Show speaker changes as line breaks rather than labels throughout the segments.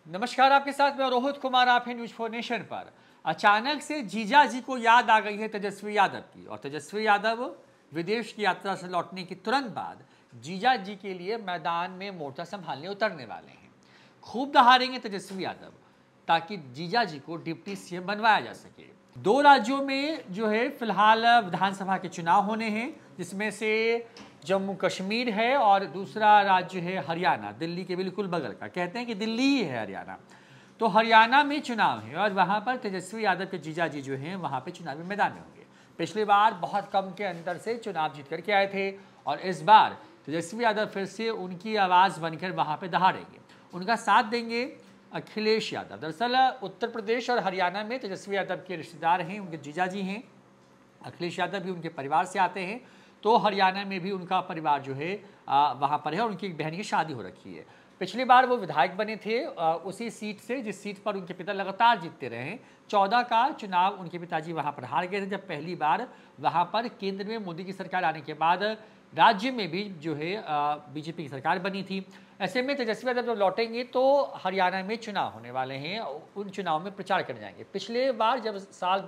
नमस्कार, आपके साथ मैं रोहित कुमार। आप हैं न्यूज 4 नेशन पर। अचानक से जीजा जी को याद आ गई है तेजस्वी यादव की, और तेजस्वी यादव विदेश की यात्रा से लौटने के तुरंत बाद जीजा जी के लिए मैदान में मोर्चा संभालने उतरने वाले हैं। खूब दहाड़ेंगे तेजस्वी यादव ताकि जीजा जी को डिप्टी सीएम बनवाया जा सके। दो राज्यों में जो है फिलहाल विधानसभा के चुनाव होने हैं, जिसमें से जम्मू कश्मीर है और दूसरा राज्य है हरियाणा, दिल्ली के बिल्कुल बगल का। कहते हैं कि दिल्ली ही है हरियाणा। तो हरियाणा में चुनाव है और वहाँ पर तेजस्वी यादव के जीजा जी जो हैं वहाँ पे चुनावी मैदान में होंगे। पिछली बार बहुत कम के अंतर से चुनाव जीत करके आए थे और इस बार तेजस्वी यादव फिर से उनकी आवाज़ बनकर वहाँ पे दहाड़ेंगे। उनका साथ देंगे अखिलेश यादव। दरअसल उत्तर प्रदेश और हरियाणा में तेजस्वी यादव के रिश्तेदार हैं, उनके जीजा जी हैं। अखिलेश यादव भी उनके परिवार से आते हैं, तो हरियाणा में भी उनका परिवार जो है वहाँ पर है और उनकी एक बहन की शादी हो रखी है। पिछली बार वो विधायक बने थे उसी सीट से जिस सीट पर उनके पिता लगातार जीतते रहे हैं। 14 का चुनाव उनके पिताजी वहाँ पर हार गए थे, जब पहली बार वहाँ पर केंद्र में मोदी की सरकार आने के बाद राज्य में भी जो है बीजेपी की सरकार बनी थी। ऐसे में तेजस्वी यादव जब लौटेंगे तो हरियाणा में चुनाव होने वाले हैं, उन चुनाव में प्रचार करने जाएंगे। पिछले बार जब साल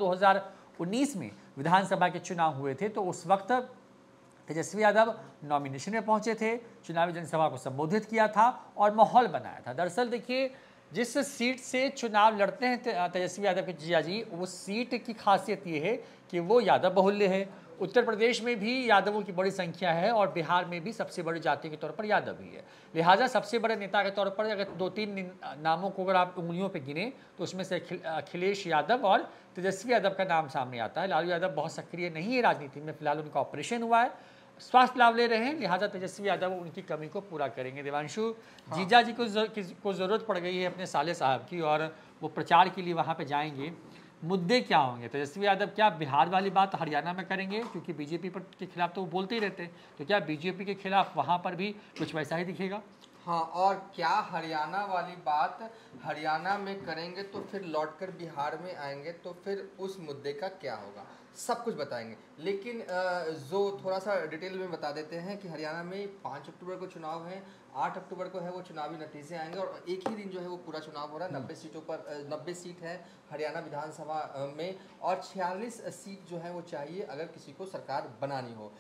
2019 में विधानसभा के चुनाव हुए थे तो उस वक्त तेजस्वी यादव नॉमिनेशन में पहुंचे थे, चुनावी जनसभा को संबोधित किया था और माहौल बनाया था। दरअसल देखिए, जिस सीट से चुनाव लड़ते हैं तेजस्वी यादव के जीजा जी, उस सीट की खासियत ये है कि वो यादव बहुल्य है। उत्तर प्रदेश में भी यादवों की बड़ी संख्या है और बिहार में भी सबसे बड़ी जाति के तौर पर यादव ही है। लिहाजा सबसे बड़े नेता के तौर पर अगर 2-3 नामों को अगर आप उंगलियों पे गिने तो उसमें से अखिलेश यादव और तेजस्वी यादव का नाम सामने आता है। लालू यादव बहुत सक्रिय नहीं है राजनीति में, फिलहाल उनका ऑपरेशन हुआ है, स्वास्थ्य लाभ ले रहे हैं, लिहाजा तेजस्वी यादव उनकी कमी को पूरा करेंगे। देवांशु, जीजा जी को जरूरत पड़ गई है अपने साले साहब की और वो प्रचार के लिए वहाँ पे जाएंगे। मुद्दे क्या होंगे? तेजस्वी यादव क्या बिहार वाली बात हरियाणा में करेंगे, क्योंकि बीजेपी के खिलाफ तो वो बोलते ही रहते हैं, तो क्या बीजेपी के खिलाफ वहाँ पर भी कुछ वैसा ही दिखेगा?
हाँ, और क्या हरियाणा वाली बात हरियाणा में करेंगे तो फिर लौटकर बिहार में आएंगे तो फिर उस मुद्दे का क्या होगा, सब कुछ बताएंगे। लेकिन जो थोड़ा सा डिटेल में बता देते हैं कि हरियाणा में 5 अक्टूबर को चुनाव है, 8 अक्टूबर को है वो चुनावी नतीजे आएंगे और एक ही दिन जो है वो पूरा चुनाव हो रहा है। 90 सीटों पर 90 सीट है हरियाणा विधानसभा में और 46 सीट जो है वो चाहिए अगर किसी को सरकार बनानी हो।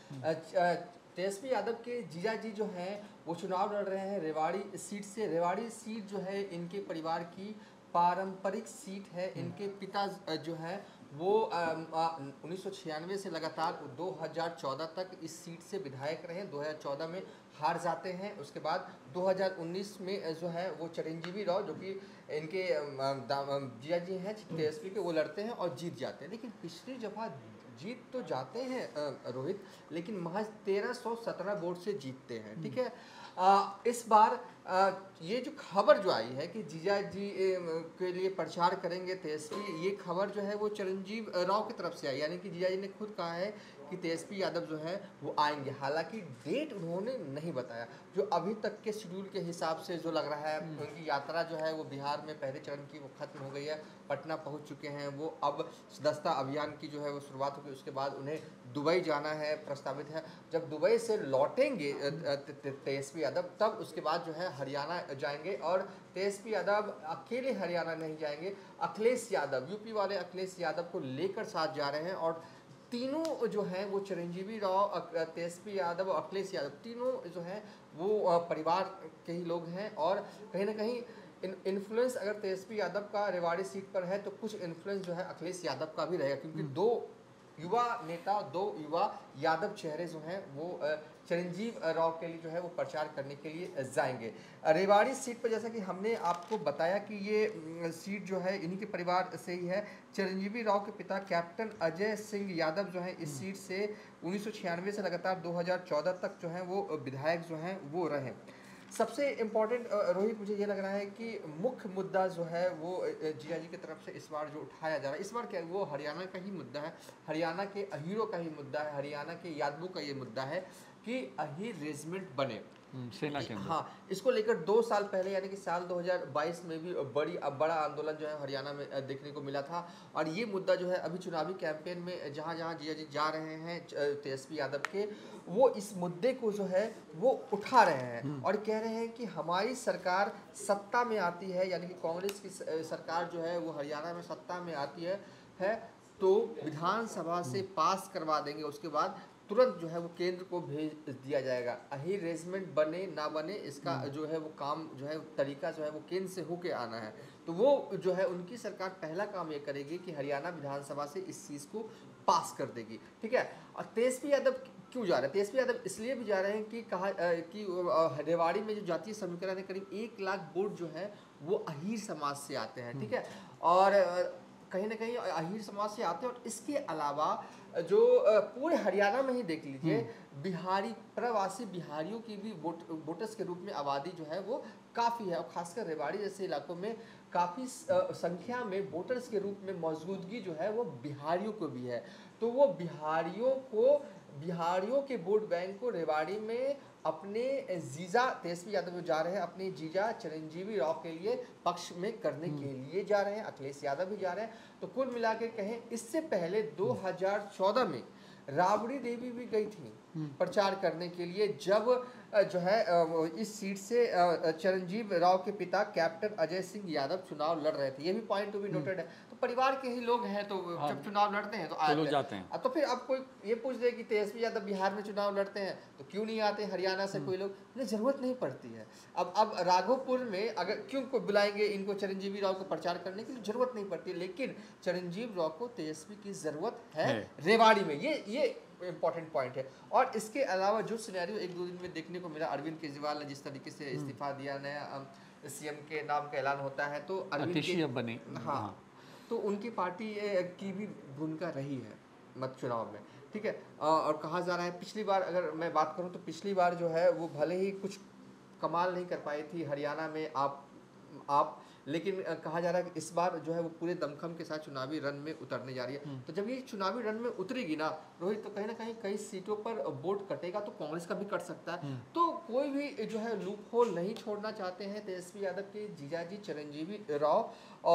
तेजस्वी यादव के जीजा जी जो हैं वो चुनाव लड़ रहे हैं रेवाड़ी सीट से। रेवाड़ी सीट जो है इनके परिवार की पारंपरिक सीट है। इनके पिता जो है वो 1996 से लगातार 2014 तक इस सीट से विधायक रहे। 2014 में हार जाते हैं, उसके बाद 2019 में जो है वो चिरंजीवी राव जो कि इनके जीजा जी हैं तेजस्वी के, वो लड़ते हैं और जीत जाते हैं। लेकिन पिछली दफा जीत तो जाते हैं रोहित, लेकिन महज 1317 वोट से जीतते हैं। ठीक है, इस बार ये जो खबर जो आई है कि जीजा जी के लिए प्रचार करेंगे तेजस्वी, ये खबर जो है वो चिरंजीव राव की तरफ से आई, यानी कि जीजा जी ने खुद कहा है कि तेजस्वी यादव जो है वो आएंगे। हालांकि डेट उन्होंने नहीं बताया। जो अभी तक के शेड्यूल के हिसाब से जो लग रहा है उनकी यात्रा जो है वो बिहार में पहले चरण की वो खत्म हो गई है, पटना पहुंच चुके हैं वो। अब सदस्यता अभियान की जो है वो शुरुआत होगी, उसके बाद उन्हें दुबई जाना है, प्रस्तावित है। जब दुबई से लौटेंगे तेजस्वी यादव तब उसके बाद जो है हरियाणा जाएंगे और तेजस्वी यादव अकेले हरियाणा नहीं जाएंगे, अखिलेश यादव यूपी वाले अखिलेश यादव को लेकर साथ जा रहे हैं। और तीनों जो हैं वो चिरंजीवी राव, तेजस्वी यादव और अखिलेश यादव तीनों जो हैं वो परिवार के ही लोग हैं। और कहीं ना कहीं इन्फ्लुएंस अगर तेजस्वी यादव का रेवाड़ी सीट पर है तो कुछ इन्फ्लुएंस जो है अखिलेश यादव का भी रहेगा, क्योंकि 2 युवा नेता, 2 युवा यादव चेहरे जो हैं वो चिरंजीव राव के लिए जो है वो प्रचार करने के लिए जाएंगे। रेवाड़ी सीट पर जैसा कि हमने आपको बताया कि ये सीट जो है इन्हीं के परिवार से ही है। चिरंजीवी राव के पिता कैप्टन अजय सिंह यादव जो है इस सीट से 1996 से लगातार 2014 तक जो है वो विधायक जो हैं वो रहे। सबसे इम्पॉर्टेंट रोहित मुझे ये लग रहा है कि मुख्य मुद्दा जो है वो जीजा जी की तरफ से इस बार जो उठाया जा रहा है, इस बार क्या वो हरियाणा का ही मुद्दा है, हरियाणा के अहीरों का ही मुद्दा है, हरियाणा के यादवों का ये मुद्दा है कि अहीर रेजिमेंट बने।
सेना के अंदर।
हाँ, इसको लेकर 2 साल पहले यानी कि साल 2022 में भी बड़ा आंदोलन जो है हरियाणा में देखने को मिला था। और ये मुद्दा जो है अभी चुनावी कैंपेन में जहाँ जहाँ जीजा जी जा रहे हैं तेजस्वी यादव के, वो इस मुद्दे को जो है वो उठा रहे हैं और कह रहे हैं कि हमारी सरकार सत्ता में आती है, यानी कि कांग्रेस की सरकार जो है वो हरियाणा में सत्ता में आती है तो विधानसभा से पास करवा देंगे, उसके बाद तुरंत जो है वो केंद्र को भेज दिया जाएगा। अही रेजिमेंट बने ना बने इसका जो है वो काम जो है तरीका जो है वो केंद्र से होके आना है। तो वो जो है उनकी सरकार पहला काम ये करेगी कि हरियाणा विधानसभा से इस चीज़ को पास कर देगी, ठीक है। और तेजस्वी यादव क्यों जा रहे हैं? तेजस्वी यादव इसलिए भी जा रहे हैं कि कि रेवाड़ी में जो जातीय समीकरण है करीब 1 लाख वोट जो है वो अहीर समाज से आते हैं, ठीक है। और कहीं ना कहीं अहीर समाज से आते हैं। और इसके अलावा जो पूरे हरियाणा में ही देख लीजिए, बिहारी प्रवासी बिहारियों की भी वोटर्स के रूप में आबादी जो है वो काफ़ी है। और खासकर रेवाड़ी जैसे इलाकों में काफ़ी संख्या में वोटर्स के रूप में मौजूदगी जो है वो बिहारियों को भी है। तो वो बिहारियों के वोट बैंक को रेवाड़ी में अपने जीजा तेजस्वी यादव जा रहे हैं, अपने जीजा चिरंजीवी राव के लिए पक्ष में करने के लिए जा रहे हैं। अखिलेश यादव भी जा रहे हैं। तो कुल मिला के कहें, इससे पहले 2014 में राबड़ी देवी भी गई थी प्रचार करने के लिए, जब जो है इस सीट से चिरंजीव राव के पिता कैप्टन अजय सिंह यादव चुनाव लड़ रहे थे। ये भी पॉइंट टू बी नोटेड है। तो परिवार के ही लोग हैं, तो जब चुनाव लड़ते हैं तो
लोग जाते हैं।
तो फिर अब कोई ये पूछ दे कि तेजस्वी यादव बिहार में चुनाव लड़ते हैं तो क्यों नहीं आते हरियाणा से कोई लोग? उन्हें जरूरत नहीं पड़ती है। अब राघोपुर में अगर क्यों को बुलाएंगे इनको चिरंजीवी राव को प्रचार करने की जरूरत नहीं पड़ती, लेकिन चिरंजीव राव को तेजस्वी की जरूरत है रेवाड़ी में। ये इंपॉर्टेंट पॉइंट है। और इसके अलावा जो सिनेरियो 1-2 दिन में देखने को मिला, अरविंद केजरीवाल ने जिस तरीके से इस्तीफा दिया, नया सीएम के नाम का ऐलान होता है, तो अरविंद
बने,
हाँ, तो उनकी पार्टी की भी भूमिका रही है मत चुनाव में, ठीक है। और कहा जा रहा है पिछली बार अगर मैं बात करूं तो पिछली बार जो है वो भले ही कुछ कमाल नहीं कर पाई थी हरियाणा में आप लेकिन कहा जा रहा है कि इस बार जो है वो पूरे दमखम के साथ चुनावी रन में उतरने जा रही है। तो जब ये चुनावी रन में उतरेगी ना रोहित, तो कहीं ना कहीं कई सीटों पर वोट कटेगा, तो कांग्रेस का भी कट सकता है। तो कोई भी जो है लूप होल नहीं छोड़ना चाहते हैं तेजस्वी यादव के जीजाजी चिरंजीवी राव,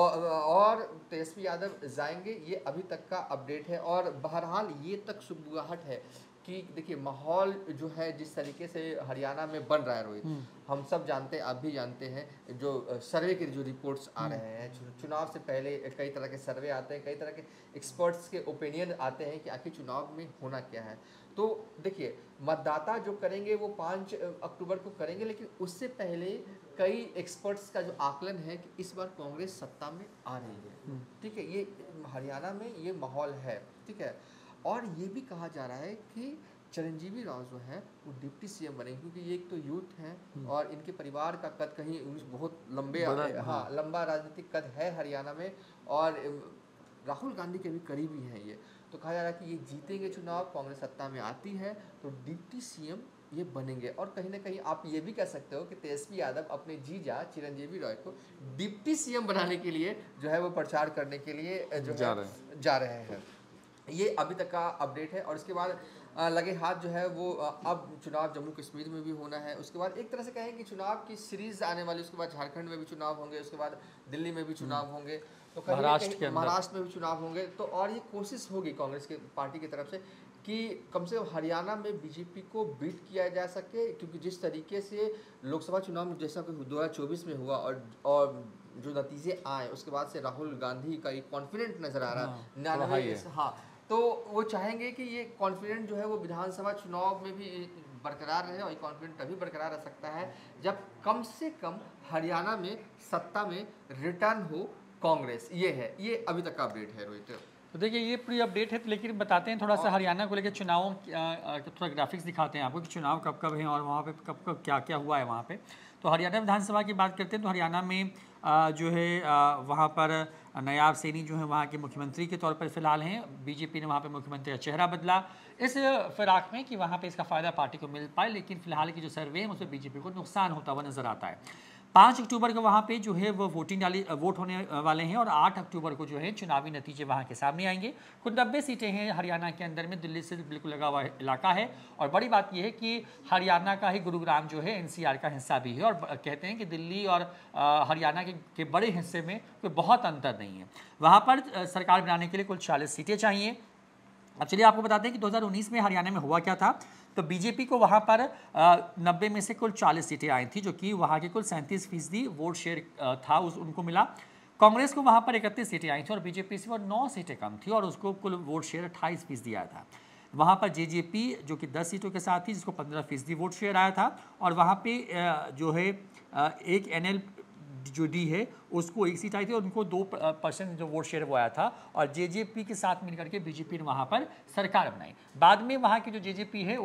और तेजस्वी यादव जाएंगे, ये अभी तक का अपडेट है। और बहरहाल ये तक सुगबुगाहट है कि देखिए माहौल जो है जिस तरीके से हरियाणा में बन रहा है रोहित, हम सब जानते हैं, आप भी जानते हैं, जो सर्वे के जो रिपोर्ट्स आ रहे हैं चुनाव से पहले, कई तरह के सर्वे आते हैं, कई तरह के एक्सपर्ट्स के ओपिनियन आते हैं कि आखिर चुनाव में होना क्या है। तो देखिए मतदाता जो करेंगे वो 5 अक्टूबर को करेंगे, लेकिन उससे पहले कई एक्सपर्ट्स का जो आकलन है कि इस बार कांग्रेस सत्ता में आ रही है, ठीक है। ये हरियाणा में ये माहौल है, ठीक है। और ये भी कहा जा रहा है कि चिरंजीवी राव जो है वो डिप्टी सीएम बनेंगे, क्योंकि ये एक तो यूथ हैं और इनके परिवार का कद कहीं बहुत लंबा राजनीतिक कद है हरियाणा में, और राहुल गांधी के भी करीबी हैं ये। तो कहा जा रहा है कि ये जीतेंगे चुनाव, कांग्रेस सत्ता में आती है तो डिप्टी सीएम ये बनेंगे। और कहीं ना कहीं आप ये भी कह सकते हो कि तेजस्वी यादव अपने जीजा चिरंजीवी राव को डिप्टी सीएम बनाने के लिए जो है वो प्रचार करने के लिए जो जा रहे हैं। ये अभी तक का अपडेट है। और इसके बाद लगे हाथ जो है वो अब चुनाव जम्मू कश्मीर में भी होना है, उसके बाद एक तरह से कहें कि चुनाव की सीरीज आने वाली, उसके बाद झारखंड में भी चुनाव होंगे, उसके बाद दिल्ली में भी चुनाव होंगे, तो महाराष्ट्र में भी चुनाव होंगे। तो और ये कोशिश होगी कांग्रेस के पार्टी की तरफ से कि कम से कम हरियाणा में बीजेपी को बीट किया जा सके, क्योंकि जिस तरीके से लोकसभा चुनाव में जैसा कि 2024 में हुआ और जो नतीजे आए उसके बाद से राहुल गांधी का एक कॉन्फिडेंट नजर आ रहा है। हाँ, तो वो चाहेंगे कि ये कॉन्फिडेंट जो है वो विधानसभा चुनाव में भी बरकरार रहे, और ये कॉन्फिडेंट तभी बरकरार रह सकता है जब कम से कम हरियाणा में सत्ता में रिटर्न हो कांग्रेस। ये अभी तक का अपडेट है रोहित।
तो देखिए ये पूरी अपडेट है, लेकिन बताते हैं थोड़ा सा हरियाणा को लेकर चुनावों थोड़ा ग्राफिक्स दिखाते हैं आपको कि चुनाव कब कब हैं और वहाँ पे कब कब क्या क्या हुआ है वहाँ पे। तो हरियाणा विधानसभा की बात करते हैं तो हरियाणा में जो है वहाँ पर नायाब सैनी जो है वहाँ के मुख्यमंत्री के तौर पर फिलहाल हैं। बीजेपी ने वहाँ पे मुख्यमंत्री का चेहरा बदला इस फिराक में कि वहाँ पे इसका फ़ायदा पार्टी को मिल पाए, लेकिन फिलहाल की जो सर्वे है उसमें बीजेपी को नुकसान होता हुआ नजर आता है। 5 अक्टूबर को वहाँ पे जो है वो वोट होने वाले हैं और 8 अक्टूबर को जो है चुनावी नतीजे वहाँ के सामने आएंगे। कुल 90 सीटें हैं हरियाणा के अंदर में, दिल्ली से बिल्कुल लगा हुआ इलाका है। और बड़ी बात यह है कि हरियाणा का ही गुरुग्राम जो है NCR का हिस्सा भी है और कहते हैं कि दिल्ली और हरियाणा के बड़े हिस्से में कोई बहुत अंतर नहीं है। वहाँ पर सरकार बनाने के लिए कुल 40 सीटें चाहिए। अब चलिए आपको बताते हैं कि 2019 में हरियाणा में हुआ क्या था। तो बीजेपी को वहाँ पर 90 में से कुल 40 सीटें आई थी, जो कि वहाँ के कुल 37% वोट शेयर था उनको मिला। कांग्रेस को वहाँ पर 31 सीटें आई थी और बीजेपी से वो 9 सीटें कम थी और उसको कुल वोट शेयर 28% आया था। वहाँ पर जेजेपी जो कि 10 सीटों के साथ थी, जिसको 15% वोट शेयर आया था। और वहाँ पे जो है एक NL जो डी है उसको 1 सीट आई थी और उनको 2% जो वोट शेयर वो आया था। और जेजेपी के साथ मिलकर के बीजेपी ने वहाँ पर सरकार बनाई। बाद में वहाँ की जो जेजेपी है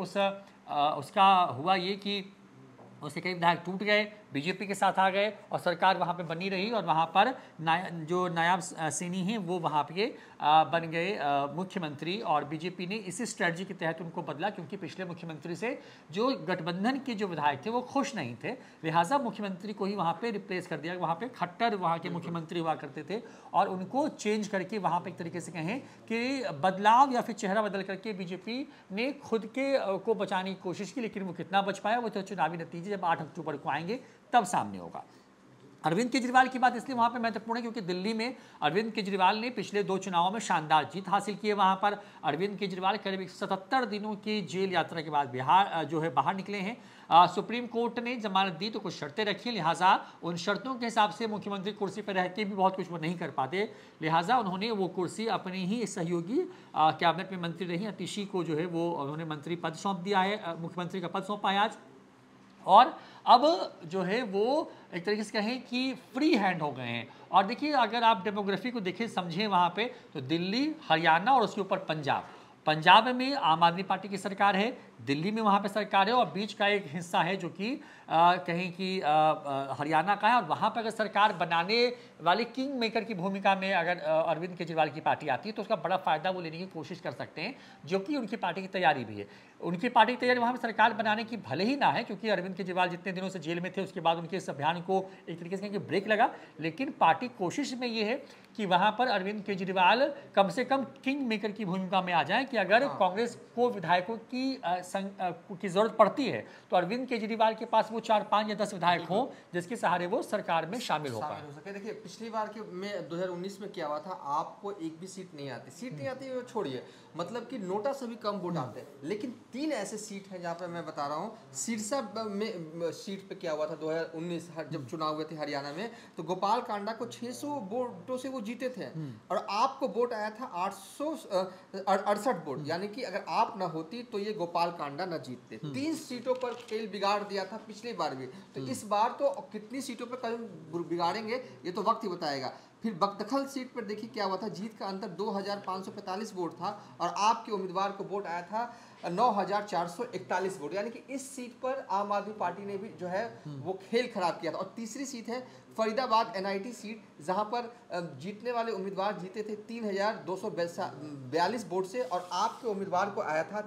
उसका हुआ ये कि उसके कई विधायक टूट गए, बीजेपी के साथ आ गए और सरकार वहाँ पे बनी रही। और वहाँ पर जो नायब सैनी हैं वो वहाँ पे बन गए मुख्यमंत्री। और बीजेपी ने इसी स्ट्रेटजी के तहत उनको बदला, क्योंकि पिछले मुख्यमंत्री से जो गठबंधन के जो विधायक थे वो खुश नहीं थे, लिहाजा मुख्यमंत्री को ही वहाँ पे रिप्लेस कर दिया। वहाँ पे खट्टर वहाँ के मुख्यमंत्री हुआ करते थे और उनको चेंज करके वहाँ पे एक तरीके से कहें कि बदलाव या फिर चेहरा बदल करके बीजेपी ने खुद के को बचाने की कोशिश की। लेकिन वो कितना बच पाया वो तो चुनावी नतीजे जब 8 अक्टूबर को आएंगे तब सामने होगा। अरविंद केजरीवाल की बात इसलिए वहाँ पे महत्वपूर्ण है क्योंकि दिल्ली में अरविंद केजरीवाल ने पिछले 2 चुनावों में शानदार जीत हासिल की है। वहाँ पर अरविंद केजरीवाल करीब 77 दिनों की जेल यात्रा के बाद बिहार जो है बाहर निकले हैं। सुप्रीम कोर्ट ने जमानत दी तो कुछ शर्तें रखी, लिहाजा उन शर्तों के हिसाब से मुख्यमंत्री कुर्सी पर रह के भी बहुत कुछ वो नहीं कर पाते, लिहाजा उन्होंने वो कुर्सी अपनी ही सहयोगी कैबिनेट में मंत्री रही अतिशी को जो है वो उन्होंने मंत्री पद सौंप दिया है, मुख्यमंत्री का पद सौंपा है आज। और अब जो है वो एक तरीके से कहें कि फ्री हैंड हो गए हैं। और देखिए अगर आप डेमोग्राफी को देखें समझें वहाँ पे, तो दिल्ली, हरियाणा और उसके ऊपर पंजाब में आम आदमी पार्टी की सरकार है, दिल्ली में वहाँ पे सरकार है और बीच का एक हिस्सा है जो कि कहीं कि हरियाणा का है। और वहाँ पर अगर सरकार बनाने वाले किंग मेकर की भूमिका में अगर अरविंद केजरीवाल की पार्टी आती है तो उसका बड़ा फायदा वो लेने की कोशिश कर सकते हैं, जो कि उनकी पार्टी की तैयारी भी है। उनकी पार्टी की तैयारी वहाँ पर सरकार बनाने की भले ही ना है, क्योंकि अरविंद केजरीवाल जितने दिनों से जेल में थे उसके बाद उनके इस अभियान को एक तरीके से ब्रेक लगा, लेकिन पार्टी कोशिश में ये है कि वहाँ पर अरविंद केजरीवाल कम से कम किंग मेकर की भूमिका में आ जाए कि अगर कांग्रेस को विधायकों की जरूरत पड़ती है तो अरविंद केजरीवाल के पास वो 4, 5 या 10 विधायक हों जिसके सहारे वो सरकार में शामिल हो
सके। देखिए पिछली बार के में 2019 में क्या हुआ था, आपको एक भी सीट नहीं आती वो छोड़िए, मतलब कि नोटा से भी कम वोट आते हैं। लेकिन 3 ऐसे सीट हैं जहाँ पे मैं बता रहा हूँ। सिरसा में सीट पे क्या हुआ था 2019 2019 जब चुनाव हुए थे हरियाणा में, तो गोपाल कांडा को 600 वोटों से वो जीते थे और आपको वोट आया था 868 वोट, यानी कि अगर आप ना होती तो ये गोपाल कांडा ना जीतते। 3 सीटों पर खेल बिगाड़ दिया था पिछली बार भी, तो इस बार तो कितनी सीटों पर कल बिगाड़ेंगे ये तो वक्त ही बताएगा। फिर बगदखल सीट पर देखिए क्या हुआ था, जीत का अंतर 2545 वोट था और आपके उम्मीदवार को वोट आया था 9441 वोट, यानी कि इस सीट पर आम आदमी पार्टी ने भी जो है वो खेल खराब किया था। और तीसरी सीट है फरीदाबाद NIT सीट, जहां पर जीतने वाले उम्मीदवार जीते थे 3242 वोट से और आपके उम्मीदवार को आया था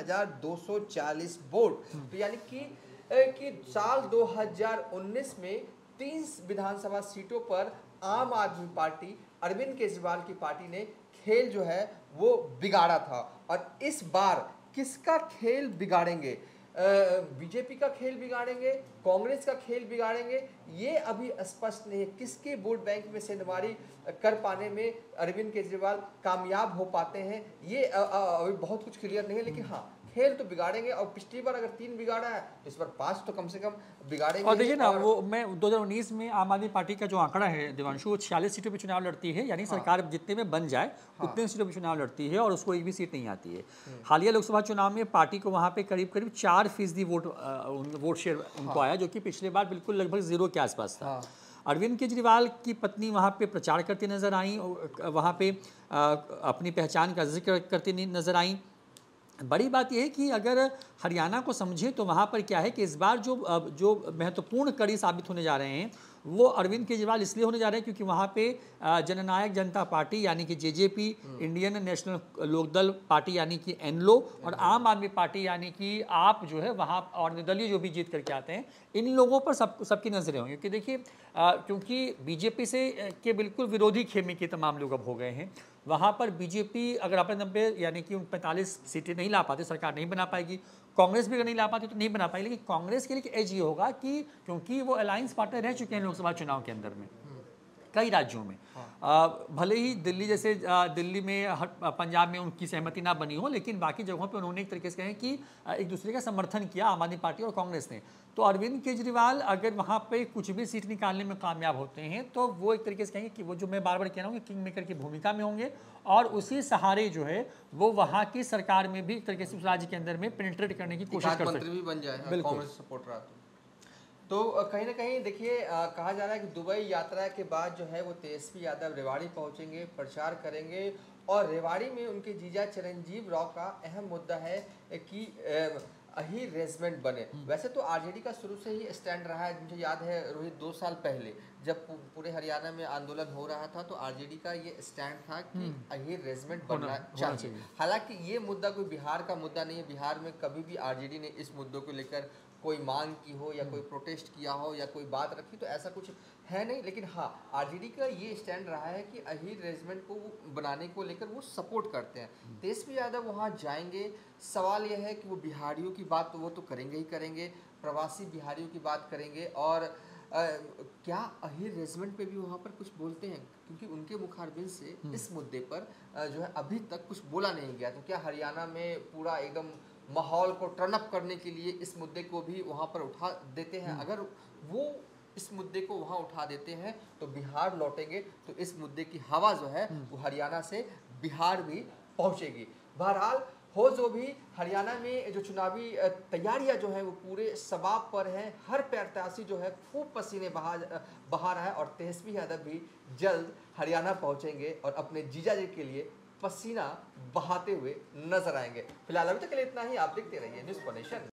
3240 वोट। तो यानी कि साल 2019 में 3 विधानसभा सीटों पर आम आदमी पार्टी, अरविंद केजरीवाल की पार्टी ने खेल जो है वो बिगाड़ा था। और इस बार किसका खेल बिगाड़ेंगे? बीजेपी का खेल बिगाड़ेंगे, कांग्रेस का खेल बिगाड़ेंगे, ये अभी स्पष्ट नहीं है। किसके वोट बैंक में सेंधमारी कर पाने में अरविंद केजरीवाल कामयाब हो पाते हैं, ये अभी बहुत कुछ क्लियर नहीं है। लेकिन हाँ, खेल तो बिगाड़ेंगे और पिछली बार अगर 3 बिगाड़ा है तो इस बार 5 तो कम से कम बिगाड़ेंगे।
और देखिए ना, वो मैं 2019 में आम आदमी पार्टी का जो आंकड़ा है देवांशु, वो 46 सीटों पे चुनाव लड़ती है, यानी सरकार जितने में बन जाए उतने सीटों पे चुनाव लड़ती है और उसको एक भी सीट नहीं आती है। हालिया लोकसभा चुनाव में पार्टी को वहाँ पे करीब 4% वोट शेयर उनको आया, जो कि पिछले बार बिल्कुल लगभग 0 के आसपास था। अरविंद केजरीवाल की पत्नी वहाँ पे प्रचार करती नजर आई, वहाँ पे अपनी पहचान का जिक्र करती नजर आई। बड़ी बात यह है कि अगर हरियाणा को समझे तो वहाँ पर क्या है कि इस बार जो महत्वपूर्ण कड़ी साबित होने जा रहे हैं वो अरविंद केजरीवाल इसलिए होने जा रहे हैं क्योंकि वहाँ पे जननायक जनता पार्टी यानी कि JJP, Indian National Lokdal party यानी कि एनलो और आम आदमी पार्टी यानी कि आप जो है वहाँ और निर्दलीय जो भी जीत करके आते हैं, इन लोगों पर सबकी नजरें होंगी। क्योंकि देखिए क्योंकि बीजेपी से के बिल्कुल विरोधी खेमे के तमाम लोग अब हो गए हैं। वहाँ पर बीजेपी अगर अपने 90 यानी कि 45 सीटें नहीं ला पाते, सरकार नहीं बना पाएगी। कांग्रेस भी अगर नहीं ला पाती तो नहीं बना पाएगी। लेकिन कांग्रेस के लिए एज ये होगा कि क्योंकि वो अलायंस पार्टनर रह चुके हैं लोकसभा चुनाव के अंदर में कई राज्यों में, भले ही दिल्ली जैसे दिल्ली में पंजाब में उनकी सहमति ना बनी हो, लेकिन बाकी जगहों पे उन्होंने एक तरीके से कहें कि एक दूसरे का समर्थन किया आम आदमी पार्टी और कांग्रेस ने। तो अरविंद केजरीवाल अगर वहाँ पे कुछ भी सीट निकालने में कामयाब होते हैं तो वो एक तरीके से कहेंगे कि वो जो मैं बार बार कह रहा हूँ कि किंग मेकर की भूमिका में होंगे और उसी सहारे जो है वो वहाँ की सरकार में भी एक तरीके से उस राज्य के अंदर में पेनिट्रेट करने की कोशिश कर सकते
भी बन जाए कांग्रेस सपोर्ट रहा तो कहीं ना कहीं देखिए कहा जा रहा है कि दुबई यात्रा के बाद जो है वो तेजस्वी यादव रेवाड़ी पहुंचेंगे, प्रचार करेंगे और रेवाड़ी में उनके जीजा चिरंजीव राव का अहम मुद्दा है कि अहीर रेजिमेंट बने। वैसे तो आरजेडी का शुरू से ही स्टैंड रहा है। मुझे याद है रोहित 2 साल पहले जब पूरे हरियाणा में आंदोलन हो रहा था तो आरजेडी का ये स्टैंड था कि अहीर रेजिमेंट बनना चाहिए। हालांकि ये मुद्दा कोई बिहार का मुद्दा नहीं है। बिहार में कभी भी आरजेडी ने इस मुद्दों को लेकर कोई मांग की हो या कोई प्रोटेस्ट किया हो या कोई बात रखी तो ऐसा कुछ है नहीं। लेकिन हाँ, आरजेडी का ये स्टैंड रहा है कि अहीर रेजिमेंट को बनाने को लेकर वो सपोर्ट करते हैं। तेजस्वी यादव वहाँ जाएंगे, सवाल यह है कि वो बिहारियों की बात तो वो तो करेंगे ही करेंगे, प्रवासी बिहारियों की बात करेंगे और क्या अहीर रेजिमेंट पे भी वहाँ पर कुछ बोलते हैं? क्योंकि उनके मुखारबिन से इस मुद्दे पर जो है अभी तक कुछ बोला नहीं गया। तो क्या हरियाणा में पूरा एकदम माहौल को टर्न अप करने के लिए इस मुद्दे को भी वहाँ पर उठा देते हैं? अगर वो इस मुद्दे को वहाँ उठा देते हैं तो बिहार लौटेंगे तो इस मुद्दे की हवा जो है वो हरियाणा से बिहार भी पहुँचेगी। बहरहाल हो जो भी, हरियाणा में जो चुनावी तैयारियां जो है वो पूरे सबाब पर हैं। हर प्रत्याशी जो है खूब पसीने बहा रहा है और तेजस्वी यादव भी जल्द हरियाणा पहुंचेंगे और अपने जीजा जी के लिए पसीना बहाते हुए नजर आएंगे। फिलहाल अभी तक के लिए इतना ही। आप देखते रहिए न्यूज़ फॉर नेशन।